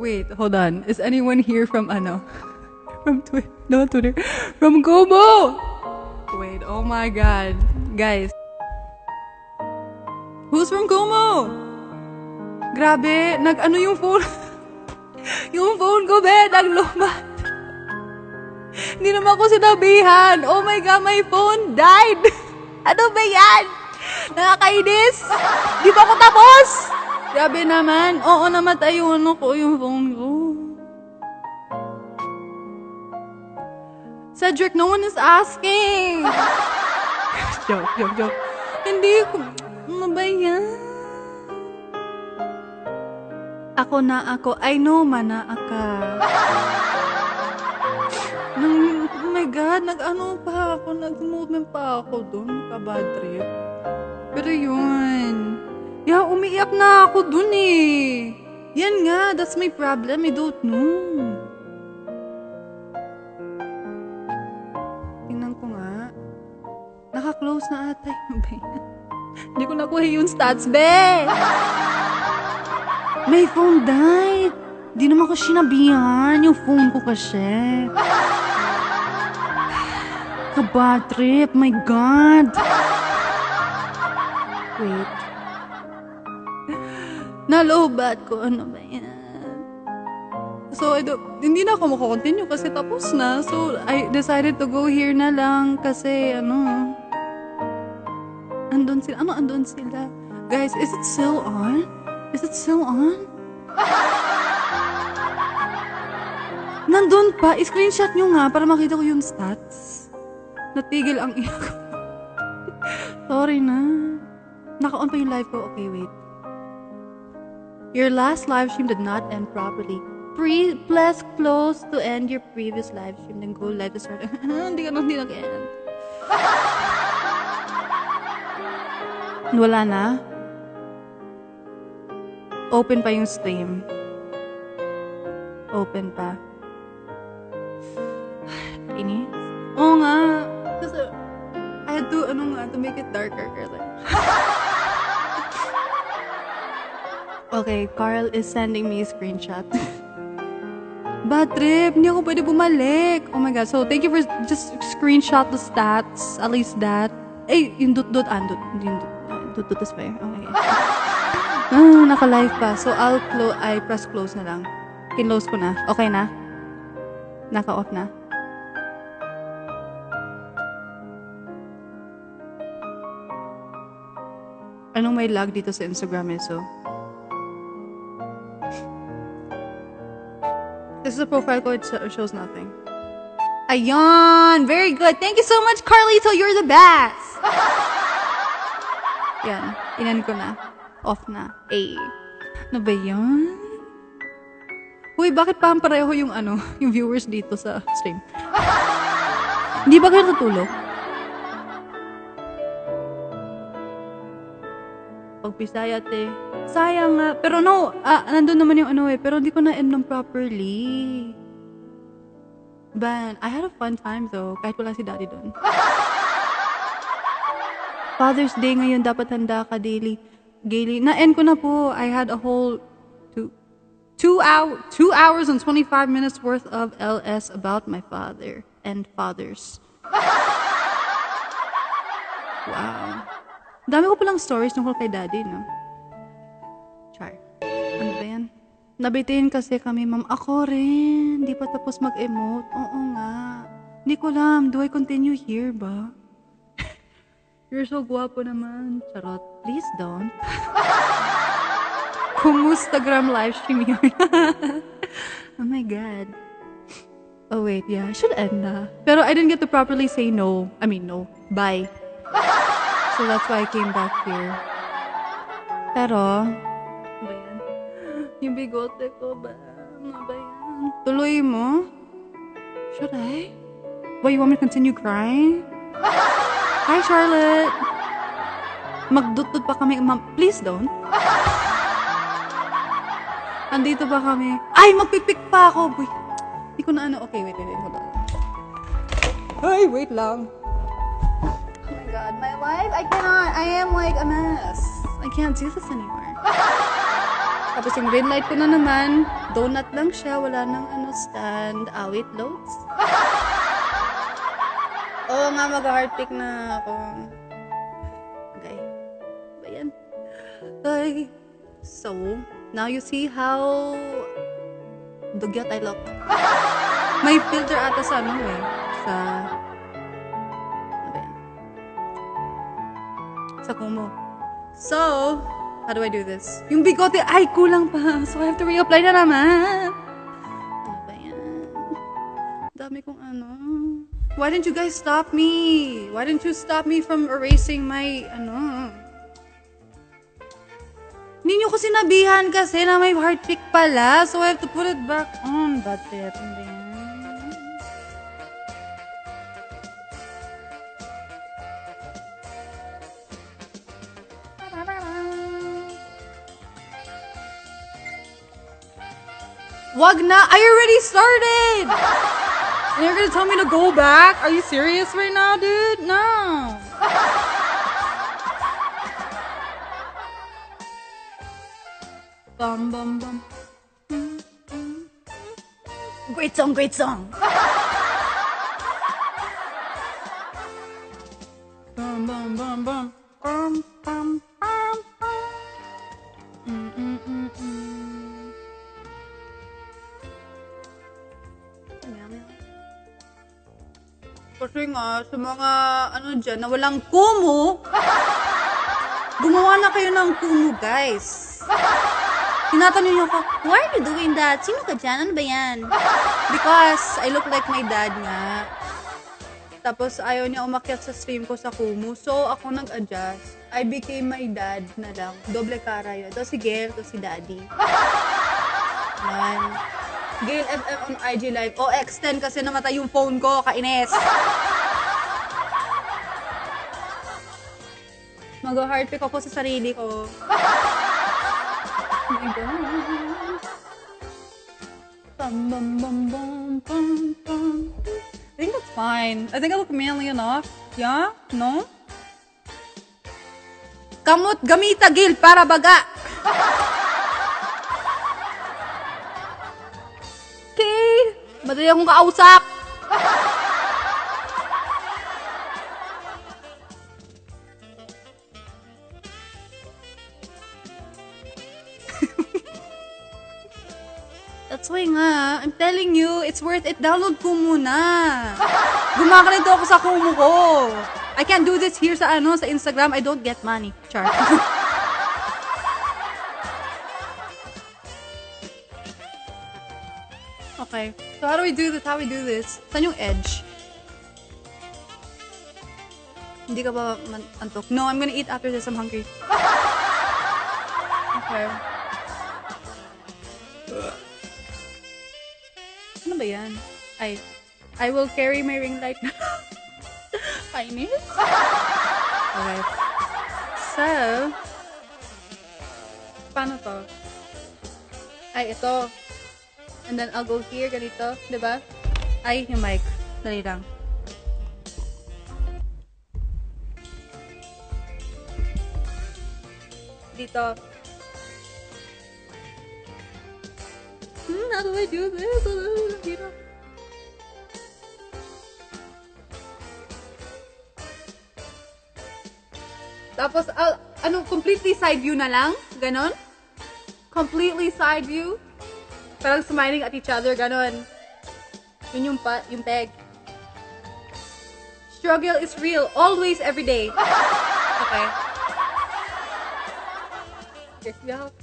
Wait, hold on. Is anyone here from From Twitter. From Kumu! Wait, oh my god. Guys. Who's from Kumu? Grabe, yung phone. Yung phone ko, be, naglumat. Hindi naman ako sinabihan. Oh my god, my phone died. Ano ba yan? Nakakainis. Di ba ako tapos? Grabe naman. Oo, namatay yung yung phone ko. Cedric, no one is asking. Joke. Hindi ko. Ano ba yan? Ako. I know, manaa oh my God, nag-movement pa ako dun, ka-bad trip. Pero yun. Yeah, umiiyak na ako dun eh. Yan nga, that's my problem, I don't know. Naka-close na ata yung Hindi ko nakuha yung stats, be! My phone died! Di naman ko sinabihan yung phone ko kasi. Ka-bad trip, my God! Wait. Nalobat ko, ano ba yan? So, hindi na ako makakontinue kasi tapos na. So, I decided to go here na lang kasi, andun sila? Guys, is it still on? Nandun pa. I-screenshot nyo nga para makita ko yung stats. Natigil ang iyak. Sorry na. Naka-on pa yung live ko. Okay, wait. Your last live stream did not end properly. Press close to end your previous live stream. Then go live to start. Hindi nag-end. Wala na? Open pa yung stream. Open pa. Inis? Oo nga. Kasi, I had to, to make it darker. Okay, Carl is sending me a screenshot. Bad trip. Hindi ako pwede bumalik. Oh my God. So, thank you for just screenshot the stats. At least that. Yung dot. Dot is fair. Okay. Naka-live pa. So, I press close na lang. Kinlose ko na. Okay na? Naka-off na? Anong may lag dito sa Instagram so? This is a profile ko. It shows nothing. Ayan! Very good. Thank you so much, Carlito. You're the best! Yan. Inan ko na. Off na. Ano ba yan? Uy, bakit pareho yung yung viewers dito sa stream? Hindi ba kayo natulog? Pag-Bisaya, te. Sayang nga. Pero no, nandun naman yung pero hindi ko na-end ng properly. But I had a fun time though, kahit wala si Daddy doon. Father's Day ngayon, dapat handa ka daily. Na-end ko na po. I had a whole 2 hours and 25 minutes worth of LS about my father and fathers. Wow. Dami ko palang stories tungkol kay Daddy, no? Char. Ano ba yan? Nabitin kasi kami, ma'am. Ako rin. Di pa tapos mag-emote. Oo nga. Hindi ko alam. Do I continue here ba? You're so guwapo naman. Charot. Please don't. Kumustagram live stream yun. Oh my God. Oh wait, yeah. I should end na. Pero I didn't get to properly say no. I mean, no. Bye. So that's why I came back here. Pero, ano ba yan? Yung bigote ko ba? Ano ba yan? Tuloy mo? Should I? Why, you want me to continue crying? Hi, Charlotte! Magdutod pa kami. Ma'am, please don't. Andito ba kami? Ay, magpipik pa ako! Boy, hindi ko na Okay, wait. Hold on. Ay, wait lang. Oh my God, my life? I cannot. I am like a mess. I can't do this anymore. Tapos yung ring light ko na naman, donut lang siya, wala nang stand. Wait, loads? Oo nga, mag-heart pick na ako. Okay. Ba yan? Okay. So, now you see how dugyot I look. May filter ata sa ano eh. Sa... Ano ba yan? Sa Kumu. So, how do I do this? Yung bigote, ay, kulang pa. So, I have to reapply na naman. Ano ba yan? Dami kong ano. Why didn't you guys stop me? Why didn't you stop me from erasing my, ano? Hindi nyo ko sinabihan kasi na may heart pick pala. So, I have to put it back on. That's it. Ano ba yan? Wag na! I already started! And you're gonna tell me to go back? Are you serious right now, dude? No! Bum bum bum. Great song, great song! Bum bum bum bum. Bum bum bum bum. Kasi nga, sa mga ano dyan, na walang Kumu, gumawa na kayo ng Kumu, guys. Tinatanong niyo ako, why are you doing that? Sino ka dyan? Ano ba yan? Because I look like my dad nga. Tapos ayaw niya umakyat sa stream ko sa Kumu. So ako nag-adjust. I became my dad na lang. Doble cara yun. Ito si Gail, ito si Daddy. Man. Gail FM on IG Live. O, extend kasi namatay yung phone ko. Kainis. Mag-heart pick ako sa sarili ko. Oh my God. Bum, bum, bum, bum, bum, bum. I think that's fine. I think I look manly enough. Yeah? No? Kamot gamita, Gil, para baga. Okay. Madali akong kausap. That's why nga, I'm telling you, it's worth it. Download ko muna. Gumakalito ako sa Kumu ko. I can't do this here sa sa Instagram. I don't get money. Char. Okay. So how do we do this? How we do this? Saan yung edge? Hindi ka ba antok? No, I'm gonna eat after this. I'm hungry. Okay. Ano ba yan? I will carry my ring light na. Kainis? Okay. So, paano to? Ay, ito. And then I'll go here, ganito. Diba? Ay, yung mic. Dali lang. Dito. How do I do this? Dito. Tapos, completely side view na lang. Ganon. Completely side view. Parang smiling at each other. Ganon. Yun yung peg. Struggle is real. Always, every day. Okay. Here we go.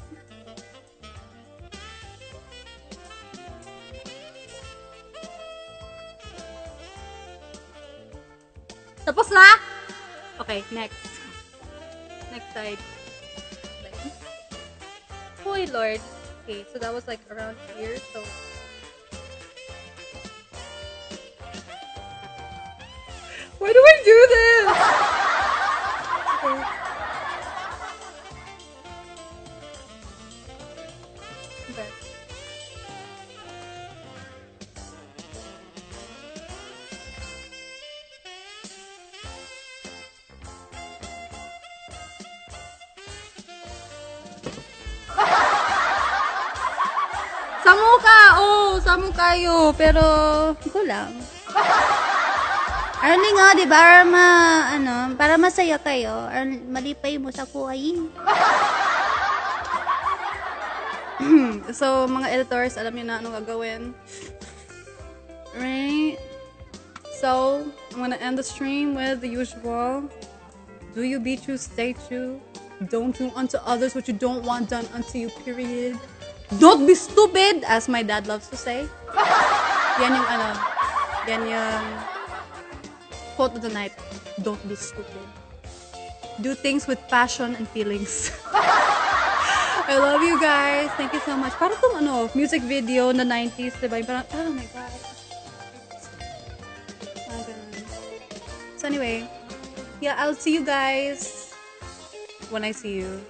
Tapos na? Okay, next. Next side. Hoy, Lord. Okay, so that was like around here, so... Why do I do this? Okay. Okay. Samo ka! Oh, samo kayo. Pero, kulang. Arli nga, di ba? Para masaya kayo. Malipay mo sa kuhay. So, mga editors, alam niyo na anong gagawin. Right? So, I'm gonna end the stream with the usual. Do you be true, stay true. Don't do unto others what you don't want done unto you, period. Don't be stupid, as my dad loves to say. Yan yung quote of the night. Don't be stupid. Do things with passion and feelings. I love you guys. Thank you so much. Para itong music video na 90s, diba? Parang, oh my God. So anyway, yeah, I'll see you guys when I see you.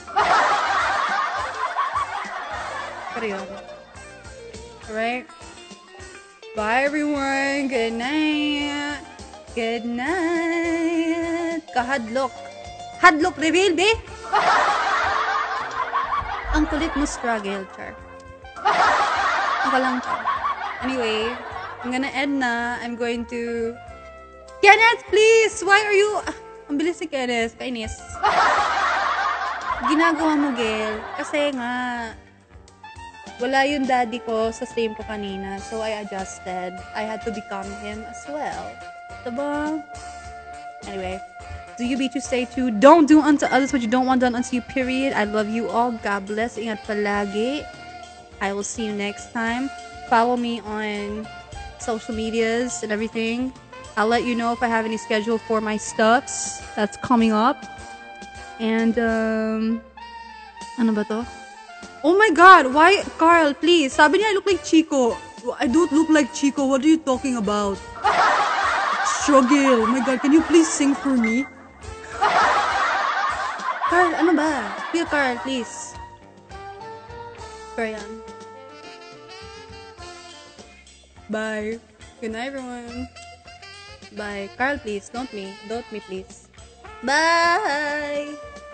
Pero yun. Alright? Bye everyone. Good night. Good night. Kahadlok. Hadlok reveal, be? Ang kulit mo struggle, Char. Ako lang to. Anyway, I'm gonna end na. I'm going to... Kenneth, please! Why are you... ang bilis si Kenneth. Kainis. Ginagawa mo, Gail. Kasi nga, wala yung daddy ko sa stream ko kanina. So, I adjusted. I had to become him as well. Diba? Anyway, do you be to stay tuned. Don't do unto others what you don't want done unto you, period. I love you all. God bless. Ingat palagi. I will see you next time. Follow me on social medias and everything. I'll let you know if I have any schedule for my stuffs that's coming up. And, ano ba to? Oh my God! Why? Carl, please. Sabi niya I look like Chico. I don't look like Chico. What are you talking about? Struggle. Oh my God, can you please sing for me? Carl, ano ba? Kuya Carl, please. Korean. Bye. Good night, everyone. Bye. Carl, please. Don't me. Don't me, please. Bye!